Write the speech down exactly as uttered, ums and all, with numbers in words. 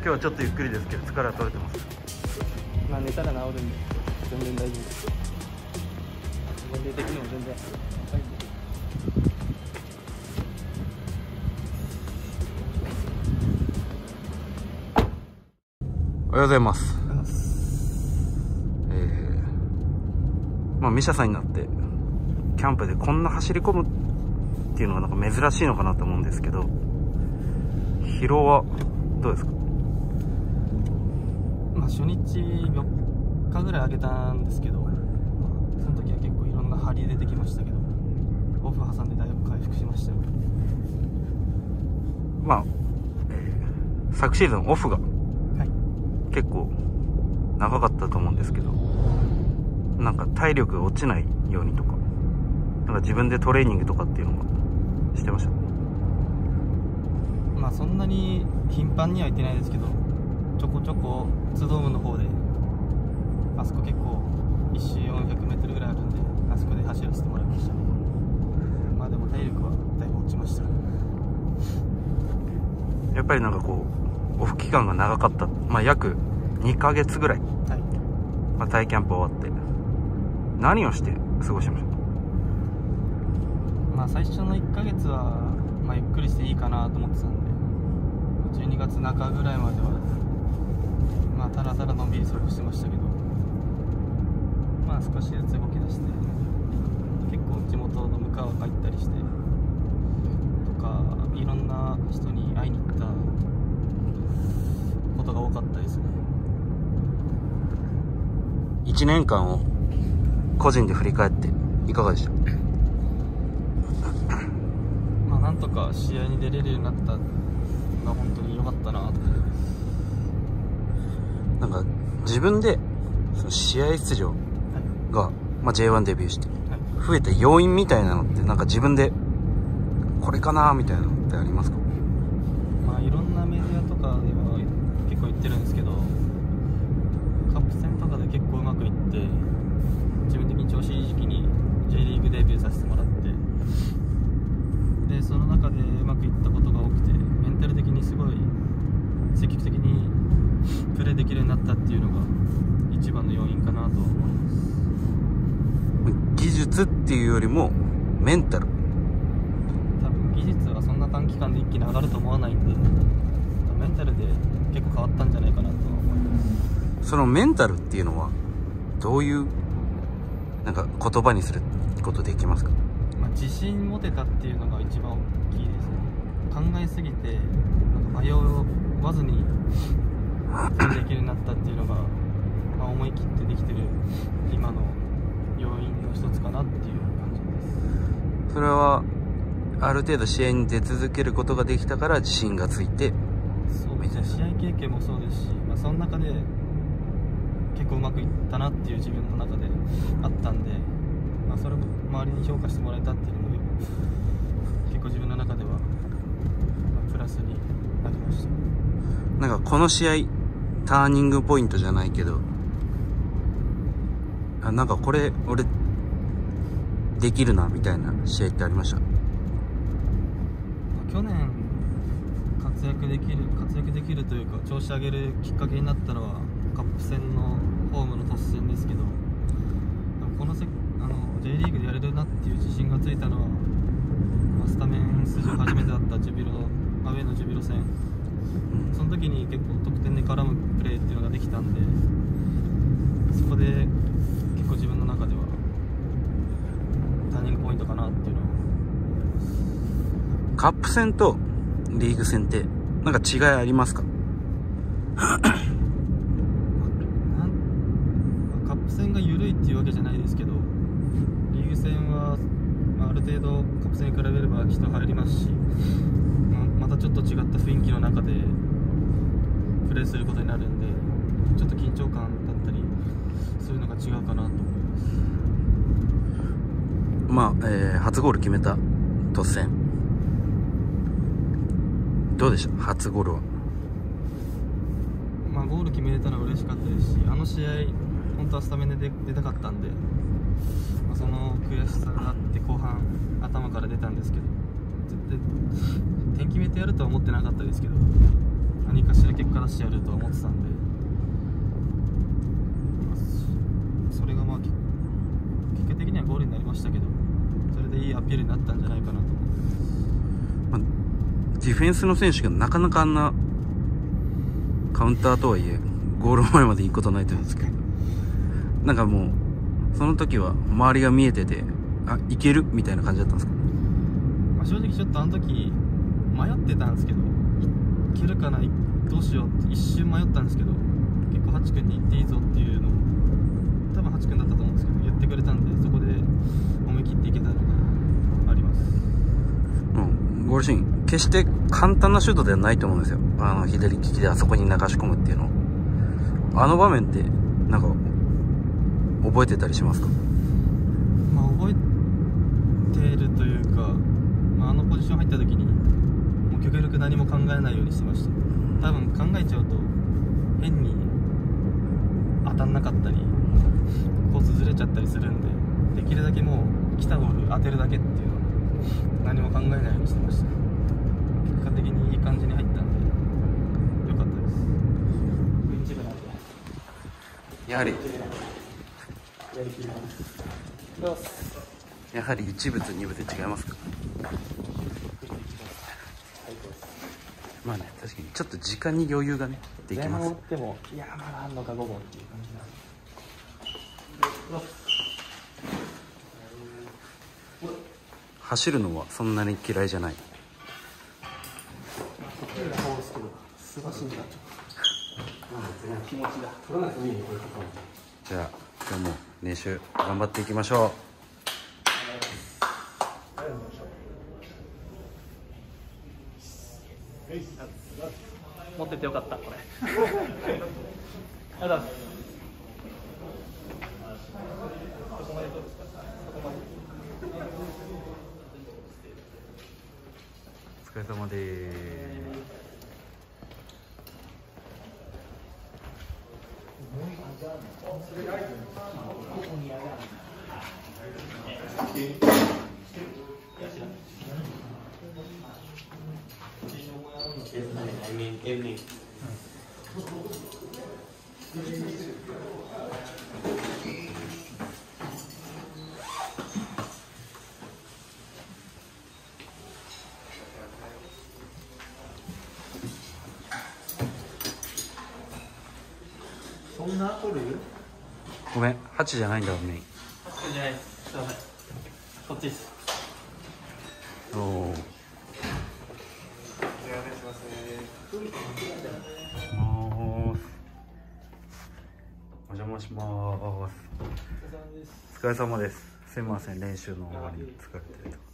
今日はちょっとゆっくりですけど疲れは取れてます。 まあ寝たら治るんで全然大丈夫です。年齢的にも全然若いんで。 おはようございます。えー、まあミシャさんになってキャンプでこんな走り込むっていうのがなんか珍しいのかなと思うんですけど、疲労はどうですか？ まあ初日よっかぐらいあげたんですけど、その時は結構いろんな張り出てきましたけど、オフ挟んでだいぶ回復しましたよ。 まあ、えー、昨シーズンオフが結構長かったと思うんですけど、なんか体力が落ちないようにとか、なんか自分でトレーニングとかっていうのはしてました。 まあそんなに頻繁には行ってないですけど、ちょこちょこツドームの方で、あそこ結構一周よんひゃくメートルぐらいあるんで、あそこで走らせてもらいましたね。まあでも体力はだいぶ落ちました。 やっぱりなんかこうオフ期間が長かった、まあ約にかげつぐらい、はい、まあ、タイキャンプ終わって何をして過ごしました？ まあ最初のいっかげつは、まあ、ゆっくりしていいかなと思ってたんで、じゅうにがつなかぐらいまではまあただただのんびり過ごしてましたけど、まあ少しずつ動き出して、結構地元の向川入ったりしてとか、いろんな人に会いに行ったことが多かったですね。 いちねんかんを個人で振り返っていかがでした？ まあなんとか試合に出れるようになったのが本当に良かったなと。 なんか自分でその試合出場が、はい、まあ、ジェイワン デビューして増えた要因みたいなのってなんか自分でこれかなみたいなのってありますか？ まあいろんなメディアとかでは結構言ってるんですけど、カップ戦とかで結構うまくいって、自分的に調子いい時期に J リーグデビューさせてもらって、でその中でうまくいったことが多くて、メンタル的にすごい積極的にプレーできるようになったっていうのが一番の要因かなと思います。 技術っていうよりもメンタル。 多分技術はそんな短期間で一気に上がると思わないんで、メンタルで結構変わったんじゃないかなと思います。 そのメンタルっていうのはどういうなんか言葉にすることできますか？ まあ、自信持てたっていうのが一番大きいですね。考えすぎてなんか迷わずにできるようになったっていうのが、まあ、思い切ってできてる今の要因の一つかなっていう感じです。 それはある程度試合に出続けることができたから自信がついて。 そうですね、試合経験もそうですし、まあ、その中で結構うまくいったなっていう自分の中であったんで、まあ、それも周りに評価してもらえたっていうのも結構自分の中では、まあ、プラスになりました。 なんかこの試合ターニングポイントじゃないけど、あ、なんかこれ俺できるなみたいな試合ってありました？ 去年活躍できる活躍できるというか調子上げるきっかけになったのはカップ戦のホームの突戦ですけど、このせあの J リーグでやれるなっていう自信がついたのは、まあ、スタメン出場初めてだったジュビロアウェーのジュビロ戦、その時に結構得点に絡むプレーっていうのができたんで、そこで結構自分の中ではターニングポイントかなっていうのは。 カップ戦とリーグ戦ってなんか違いありますか？ カップ戦が緩いっていうわけじゃないですけど、リーグ戦はある程度カップ戦に比べれば人入りますし、またちょっと違った雰囲気の中でプレーすることになるんで、ちょっと緊張感だったりそういうのが違うかなと思います。まあ、えー、初ゴール決めた突戦どうでした？初ゴールは。 まあゴール決めれたのは嬉しかったですし、あの試合本当はスタメンで 出, 出たかったんで、まあ、その悔しさがあって後半頭から出たんですけど、絶対点決めてやるとは思ってなかったですけど、 何かしら結果出してやるとは思ってたんで、それがまあ結果的にはゴールになりましたけど、それでいいアピールになったんじゃないかなと思います。 まあ、ディフェンスの選手がなかなかあんなカウンターとはいえゴール前まで行くことないと思うんですけど、なんかもうその時は周りが見えてて、あ、いけるみたいな感じだったんですか？ まあ、正直ちょっとあの時迷ってたんですけど、いけるかな、どうしようって一瞬迷ったんですけど、結構ハチ君に言っていいぞっていうのを多分ハチ君だったと思うんですけど言ってくれたんで、そこで思い切っていけたのがあります。 うん、ゴールシーン決して簡単なシュートではないと思うんですよ。あの左利きであそこに流し込むっていうの、あの場面ってなんか覚えてたりしますか？ まあ覚えてるというか、まあ、あのポジション入った時にもう極力何も考えないようにしてました。多分考えちゃうと変に当たんなかったりコースずれちゃったりするんで、できるだけもう来たボール当てるだけっていうのを何も考えないようにしてました。結果的にいい感じに入ったんで良かったです。 やはりやはり一部と二部で違いますか？まあね、確かにちょっと時間に余裕がねできます。 前半追ってもいやまだあんのか午後っていう感じなんで、 走るのはそんなに嫌いじゃない？ 得意な方ですけど素晴らしいんだちょっと気持ちが取らないといいね。これとかもじゃあ今日も練習頑張っていきましょう。 持っててよかったこれ。ありがとうございます。 お疲れ様でーそんな取る？ ごめん、はちじゃないんだ、メイン。 はちじゃないです。すいません。こっちです。 おお。お邪魔します。お疲れ様です。すいません、練習の終わりに疲れてると。